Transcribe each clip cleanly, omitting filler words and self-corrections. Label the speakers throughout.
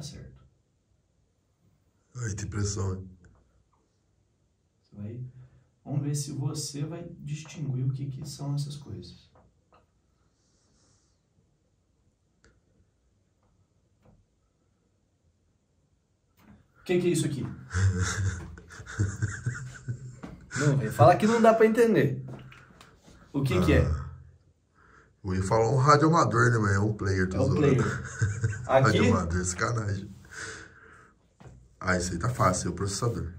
Speaker 1: certo.
Speaker 2: Ai, tem pressão, hein?
Speaker 1: Vamos ver se você vai distinguir o que são essas coisas. O que é isso aqui? Não, vai falar que não dá para entender. O que é?
Speaker 2: Eu ia falar um radioamador, né? Mas é um player.
Speaker 1: É um player. Aqui?
Speaker 2: Radioamador, sacanagem. Ah, isso aí tá fácil, é o processador.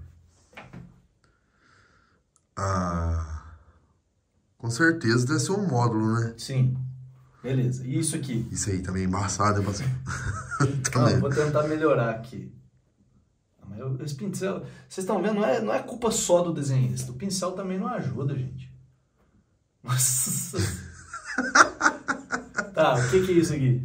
Speaker 2: Com certeza deve ser um módulo, né?
Speaker 1: Sim. Beleza. E isso aqui?
Speaker 2: Isso aí também é embaçado, hein, parceiro?
Speaker 1: Não, vou tentar melhorar aqui. Esse pincel, vocês estão vendo, não é culpa só do desenhista. O pincel também não ajuda, gente. Nossa. Tá, o que é isso aqui?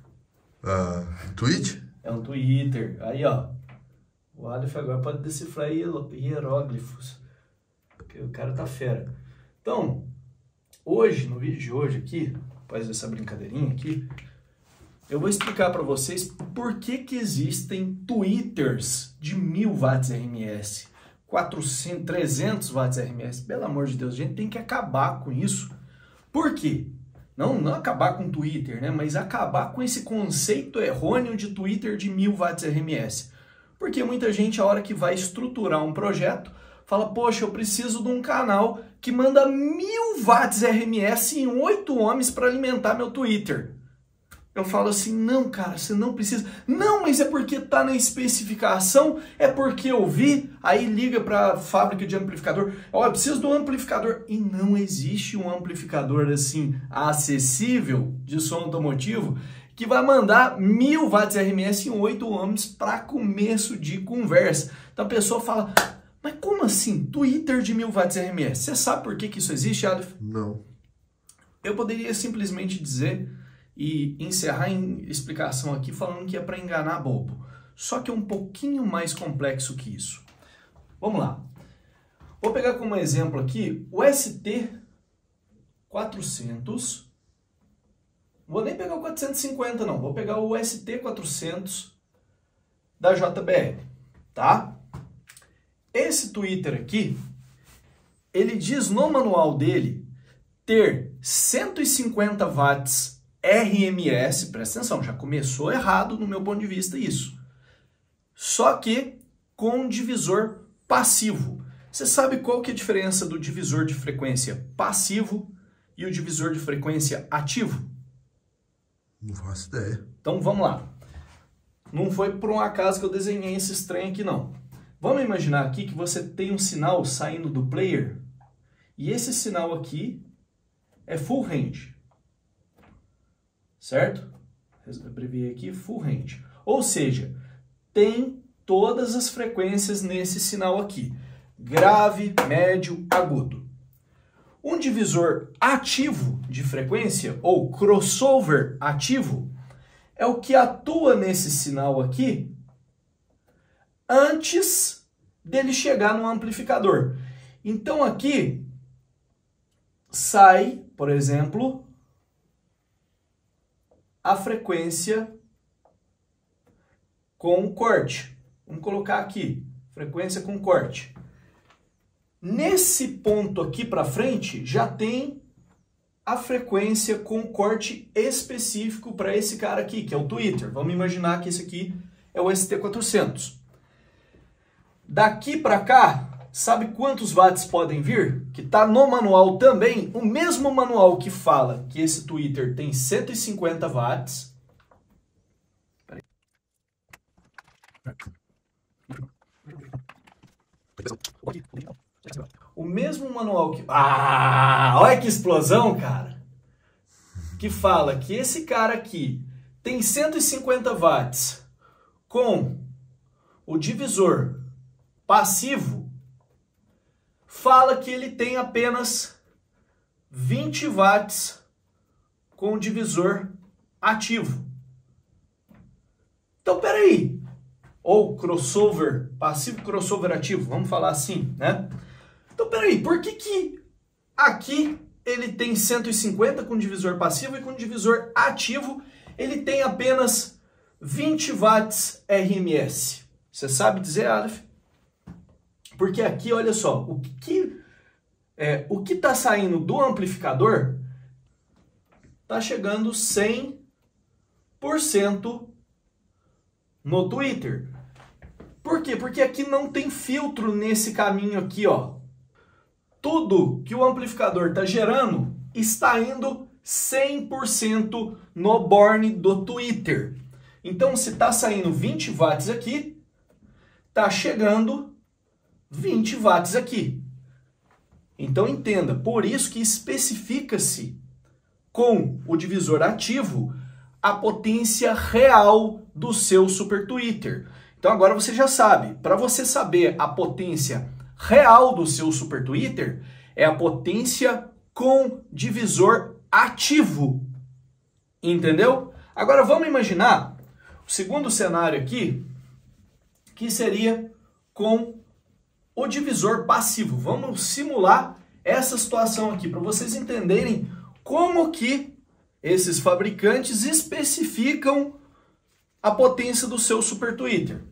Speaker 2: Tweet?
Speaker 1: É um Twitter. Aí, ó. O Aleph agora pode decifrar hieróglifos. Porque o cara tá fera. Então, hoje, no vídeo de hoje aqui, após essa brincadeirinha aqui, eu vou explicar para vocês por que existem tweeters de 1000 watts RMS, 400, 300 watts RMS. Pelo amor de Deus, a gente tem que acabar com isso. Por quê? Não acabar com o Twitter, né? Mas acabar com esse conceito errôneo de Twitter de 1000 watts RMS. Porque muita gente, a hora que vai estruturar um projeto, fala, poxa, eu preciso de um canal que manda 1000 watts RMS em 8 ohms para alimentar meu Twitter. Eu falo assim, não, cara, você não precisa. Não, mas é porque tá na especificação, é porque eu vi, aí liga para a fábrica de amplificador. Ó, eu preciso de um amplificador. E não existe um amplificador assim, acessível de som automotivo, que vai mandar 1000 watts RMS em 8 ohms para começo de conversa. Então a pessoa fala, mas como assim? Twitter de 1000 watts RMS? Você sabe por que isso existe, Aleph?
Speaker 2: Não.
Speaker 1: Eu poderia simplesmente dizer e encerrar em explicação aqui falando que é para enganar bobo. Só que é um pouquinho mais complexo que isso. Vamos lá. Vou pegar como exemplo aqui o ST400. Não vou nem pegar o 450 não, vou pegar o ST400 da JBL, tá? Esse tweeter aqui, ele diz no manual dele ter 150 watts RMS, presta atenção, já começou errado no meu ponto de vista isso. Só que com divisor passivo. Você sabe qual que é a diferença do divisor de frequência passivo e o divisor de frequência ativo?
Speaker 2: Não faço ideia.
Speaker 1: Então vamos lá. Não foi por um acaso que eu desenhei esse trem aqui não. Vamos imaginar aqui que você tem um sinal saindo do player e esse sinal aqui é full range. Certo? Eu abreviei aqui full range. Ou seja, tem todas as frequências nesse sinal aqui. Grave, médio, agudo. Um divisor ativo de frequência, ou crossover ativo, é o que atua nesse sinal aqui antes dele chegar no amplificador. Então aqui sai, por exemplo, a frequência com corte. Vamos colocar aqui, frequência com corte. Nesse ponto aqui para frente, já tem a frequência com corte específico para esse cara aqui, que é o Twitter. Vamos imaginar que esse aqui é o ST400. Daqui para cá, sabe quantos watts podem vir? Que está no manual também, o mesmo manual que fala que esse Twitter tem 150 watts. Peraí. O mesmo manual que... olha que explosão, cara! Que fala que esse cara aqui tem 150 watts com o divisor passivo, fala que ele tem apenas 20 watts com o divisor ativo. Então, peraí. Ou crossover, passivo crossover ativo, vamos falar assim, né? Então, peraí, por que aqui ele tem 150 com divisor passivo e com divisor ativo ele tem apenas 20 watts RMS? Você sabe dizer, Aleph? Porque aqui, olha só, o que está saindo do amplificador está chegando 100% no Twitter. Por quê? Porque aqui não tem filtro nesse caminho aqui, ó. Tudo que o amplificador está gerando está indo 100% no borne do Twitter. Então, se está saindo 20 watts aqui, está chegando 20 watts aqui. Então, entenda, por isso que especifica-se com o divisor ativo a potência real do seu super Twitter. Então, agora você já sabe, para você saber a potência real do seu super Twitter, é a potência com divisor ativo. Entendeu? Agora, vamos imaginar o segundo cenário aqui, que seria com o divisor passivo. Vamos simular essa situação aqui, para vocês entenderem como que esses fabricantes especificam a potência do seu super Twitter.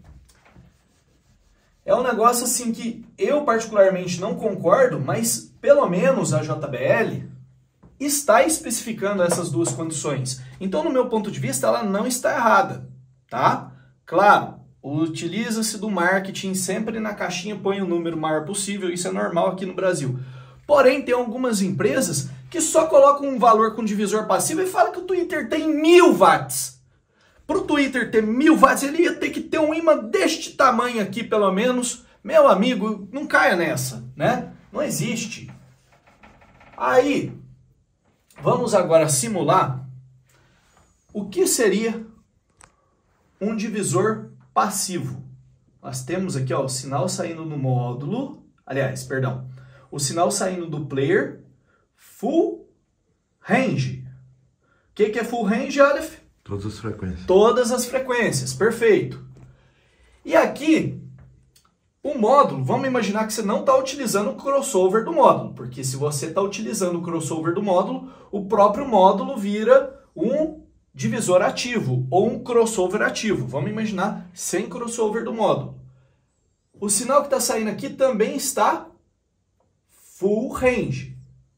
Speaker 1: É um negócio assim que eu particularmente não concordo, mas pelo menos a JBL está especificando essas duas condições. Então, no meu ponto de vista, ela não está errada, tá? Claro, utiliza-se do marketing, sempre na caixinha põe o número maior possível, isso é normal aqui no Brasil. Porém, tem algumas empresas que só colocam um valor com divisor passivo e falam que o Twitter tem 1000 watts. Para o Twitter ter 1000 watts, ele ia ter que ter um ímã deste tamanho aqui, pelo menos. Meu amigo, não caia nessa, né? Não existe. Aí, vamos agora simular o que seria um divisor passivo. Nós temos aqui, ó, o sinal saindo do módulo, o sinal saindo do player full range. O que é full range, Aleph?
Speaker 2: Todas as frequências.
Speaker 1: Todas as frequências, perfeito. E aqui, o módulo, vamos imaginar que você não está utilizando o crossover do módulo, porque se você está utilizando o crossover do módulo, o próprio módulo vira um divisor ativo ou um crossover ativo. Vamos imaginar sem crossover do módulo. O sinal que está saindo aqui também está full range,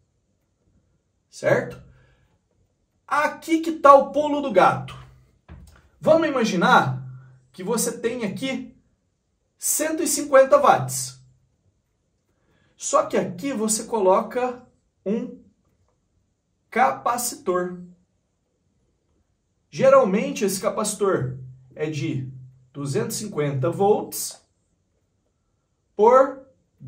Speaker 1: certo? Aqui que está o pulo do gato. Vamos imaginar que você tem aqui 150 watts. Só que aqui você coloca um capacitor. Geralmente esse capacitor é de 250 volts por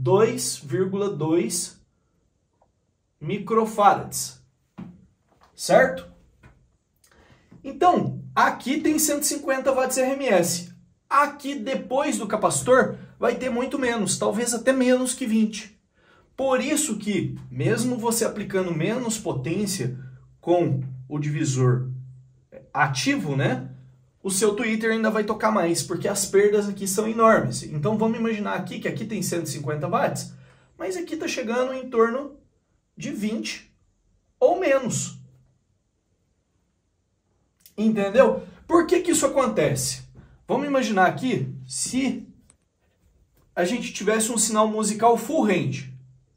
Speaker 1: 2,2 microfarads. Certo? Então, aqui tem 150 watts RMS. Aqui, depois do capacitor, vai ter muito menos, talvez até menos que 20. Por isso que, mesmo você aplicando menos potência com o divisor ativo, né? O seu Twitter ainda vai tocar mais, porque as perdas aqui são enormes. Então, vamos imaginar aqui que aqui tem 150 watts, mas aqui está chegando em torno de 20 ou menos. Entendeu? Por que que isso acontece? Vamos imaginar aqui se a gente tivesse um sinal musical full range.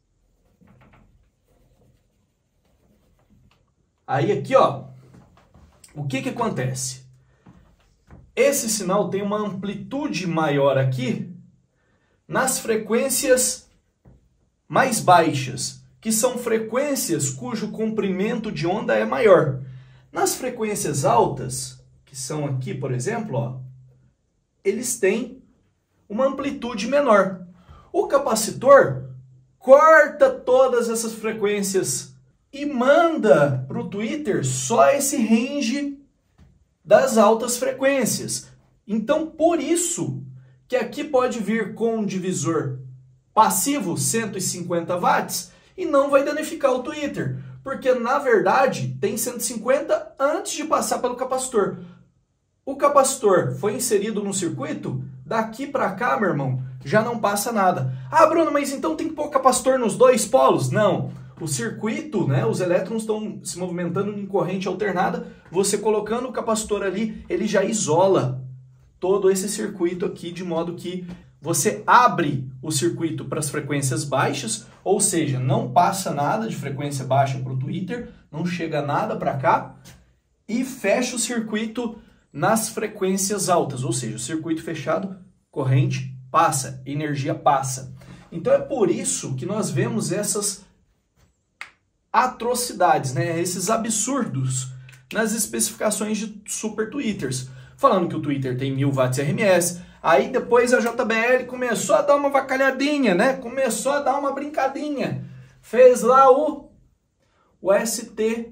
Speaker 1: Aí aqui, ó, o que que acontece? Esse sinal tem uma amplitude maior aqui nas frequências mais baixas, que são frequências cujo comprimento de onda é maior. Nas frequências altas, que são aqui, por exemplo, ó, eles têm uma amplitude menor. O capacitor corta todas essas frequências e manda para o Twitter só esse range das altas frequências. Então, por isso que aqui pode vir com um divisor passivo 150 watts e não vai danificar o Twitter. Porque, na verdade, tem 150 antes de passar pelo capacitor. O capacitor foi inserido no circuito, daqui para cá, meu irmão, já não passa nada. Ah, Bruno, mas então tem que pôr capacitor nos dois polos? Não. o circuito, né, os elétrons estão se movimentando em corrente alternada, você colocando o capacitor ali, ele já isola todo esse circuito aqui, de modo que você abre o circuito para as frequências baixas, ou seja, não passa nada de frequência baixa para o tweeter, não chega nada para cá, e fecha o circuito nas frequências altas, ou seja, o circuito fechado, corrente passa, energia passa. Então é por isso que nós vemos essas atrocidades, né? Esses absurdos nas especificações de super tweeters, falando que o tweeter tem 1000 watts RMS. Aí depois a JBL começou a dar uma vacalhadinha, né? Começou a dar uma brincadinha. Fez lá o ST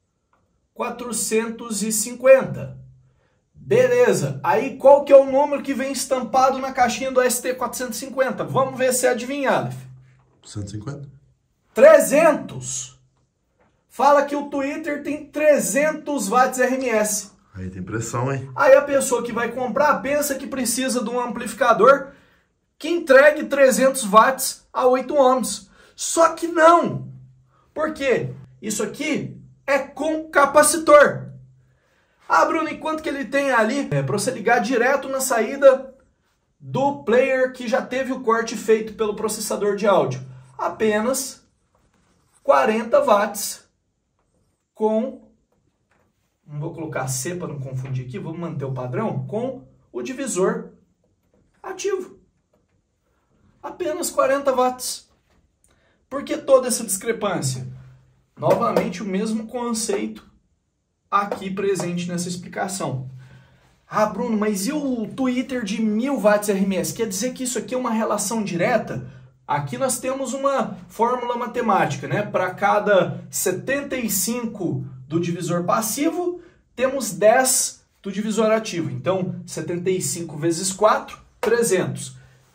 Speaker 1: 450. Beleza. Aí qual que é o número que vem estampado na caixinha do ST 450? Vamos ver se adivinha, Aleph.
Speaker 2: 150?
Speaker 1: 300. Fala que o tweeter tem 300 watts RMS.
Speaker 2: Aí tem pressão, hein?
Speaker 1: Aí a pessoa que vai comprar pensa que precisa de um amplificador que entregue 300 watts a 8 ohms. Só que não. Por quê? Isso aqui é com capacitor. Ah, Bruno, e quanto que ele tem ali? É para você ligar direto na saída do player que já teve o corte feito pelo processador de áudio. Apenas 40 watts com... Não vou colocar C para não confundir aqui, vamos manter o padrão, com o divisor ativo. Apenas 40 watts. Por que toda essa discrepância? Novamente o mesmo conceito aqui presente nessa explicação. Ah, Bruno, mas e o tweeter de 1000 watts RMS? Quer dizer que isso aqui é uma relação direta? Aqui nós temos uma fórmula matemática, né? Para cada 75 do divisor passivo, temos 10 do divisor ativo. Então, 75 vezes 4, 300.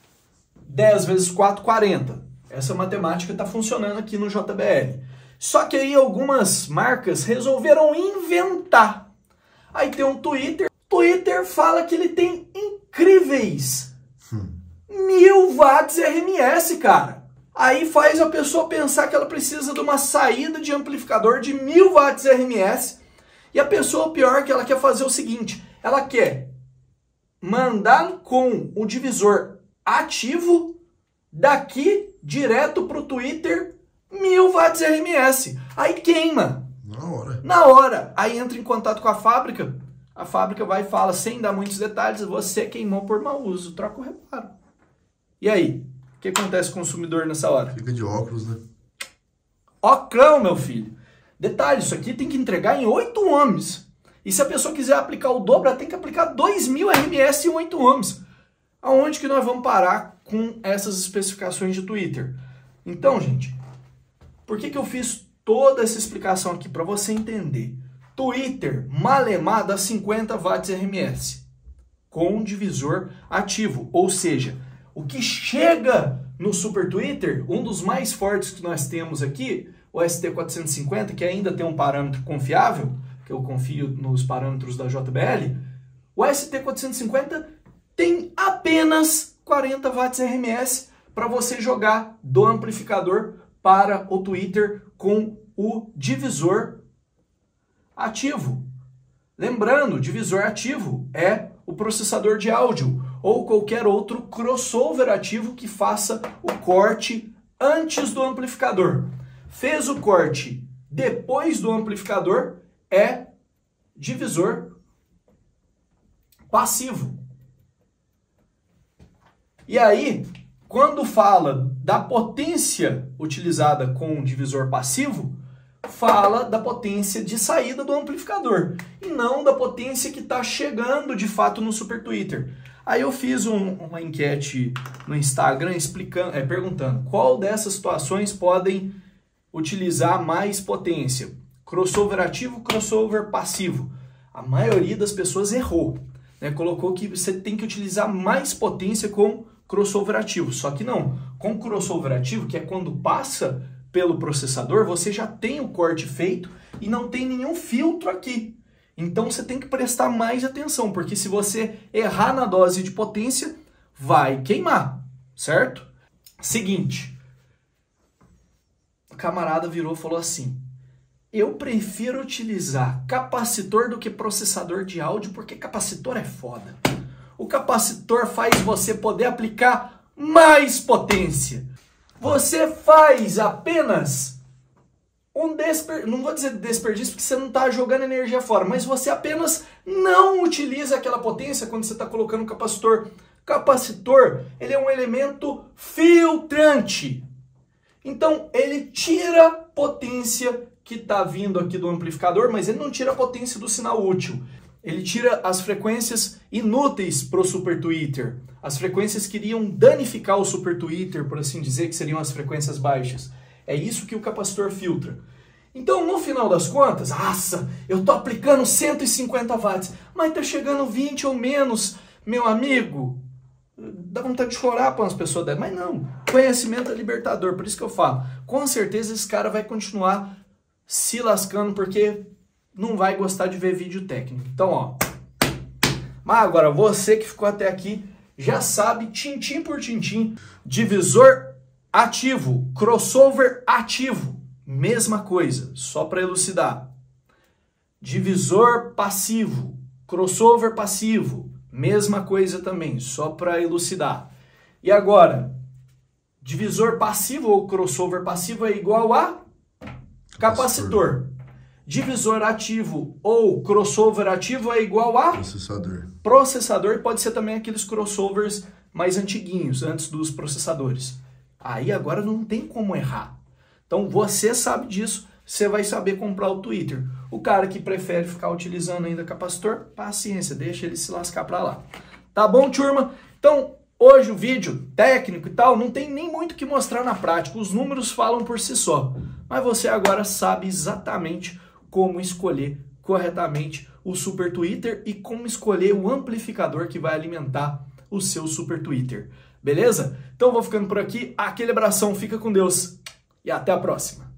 Speaker 1: 10 vezes 4, 40. Essa matemática está funcionando aqui no JBL. Só que aí algumas marcas resolveram inventar. Aí tem um Twitter. Twitter fala que ele tem incríveis 1000 watts RMS, cara. Aí faz a pessoa pensar que ela precisa de uma saída de amplificador de 1000 watts RMS. E a pessoa, pior, que ela quer fazer o seguinte. Ela quer mandar com o divisor ativo daqui direto para o Twitter 1000 watts RMS. Aí queima.
Speaker 2: Na hora.
Speaker 1: Na hora. Aí entra em contato com a fábrica vai e fala, sem dar muitos detalhes, você queimou por mau uso, troca o reparo. E aí? O que acontece com o consumidor nessa hora?
Speaker 2: Fica de óculos, né?
Speaker 1: Ocrão, meu filho. Detalhe, isso aqui tem que entregar em 8 ohms. E se a pessoa quiser aplicar o dobro, ela tem que aplicar 2000 RMS em 8 ohms. Aonde que nós vamos parar com essas especificações de Twitter? Então, gente, por que eu fiz toda essa explicação aqui? Para você entender. Twitter malemar dá 50 watts RMS com divisor ativo. Ou seja, o que chega no Super Twitter, um dos mais fortes que nós temos aqui, o ST450, que ainda tem um parâmetro confiável, que eu confio nos parâmetros da JBL, o ST450 tem apenas 40 watts RMS para você jogar do amplificador para o Twitter com o divisor ativo. Lembrando, divisor ativo é o processador de áudio ou qualquer outro crossover ativo que faça o corte antes do amplificador. Fez o corte depois do amplificador, é divisor passivo. E aí, quando fala da potência utilizada com o divisor passivo, fala da potência de saída do amplificador e não da potência que está chegando de fato no Super Twitter. Aí eu fiz uma enquete no Instagram perguntando qual dessas situações podem utilizar mais potência. Crossover ativo, crossover passivo. A maioria das pessoas errou, né? Colocou que você tem que utilizar mais potência com crossover ativo. Só que não. Com crossover ativo, que é quando passa pelo processador, você já tem o corte feito e não tem nenhum filtro aqui. Então você tem que prestar mais atenção, porque se você errar na dose de potência, vai queimar, certo? Seguinte. o camarada virou e falou assim: eu prefiro utilizar capacitor do que processador de áudio, porque capacitor é foda. O capacitor faz você poder aplicar mais potência. Você faz apenas não vou dizer desperdício, porque você não está jogando energia fora, mas você apenas não utiliza aquela potência quando você está colocando o capacitor. Capacitor, ele é um elemento filtrante. Então, ele tira potência que está vindo aqui do amplificador, mas ele não tira a potência do sinal útil. Ele tira as frequências inúteis para o super tweeter. As frequências que iriam danificar o super tweeter, por assim dizer, que seriam as frequências baixas. É isso que o capacitor filtra. Então, no final das contas, nossa, eu estou aplicando 150 watts, mas está chegando 20 ou menos, meu amigo. Dá vontade de chorar para umas pessoas dessas. Mas não, conhecimento é libertador, por isso que eu falo. Com certeza esse cara vai continuar se lascando, porque não vai gostar de ver vídeo técnico. Então, ó. Mas agora, você que ficou até aqui, já sabe, tintim por tintim, divisor ativo, crossover ativo, mesma coisa, só para elucidar. Divisor passivo, crossover passivo, mesma coisa também, só para elucidar. E agora, divisor passivo ou crossover passivo é igual a capacitor. Divisor ativo ou crossover ativo é igual a
Speaker 2: processador.
Speaker 1: Processador pode ser também aqueles crossovers mais antiguinhos, antes dos processadores. Aí agora não tem como errar. Então você sabe disso, você vai saber comprar o tweeter. O cara que prefere ficar utilizando ainda capacitor, paciência, deixa ele se lascar pra lá. Tá bom, turma? Então, hoje o vídeo técnico e tal, não tem nem muito o que mostrar na prática. Os números falam por si só. Mas você agora sabe exatamente como escolher corretamente o super tweeter e como escolher o amplificador que vai alimentar o seu super tweeter. Beleza? Então vou ficando por aqui. Aquele abração, fica com Deus e até a próxima.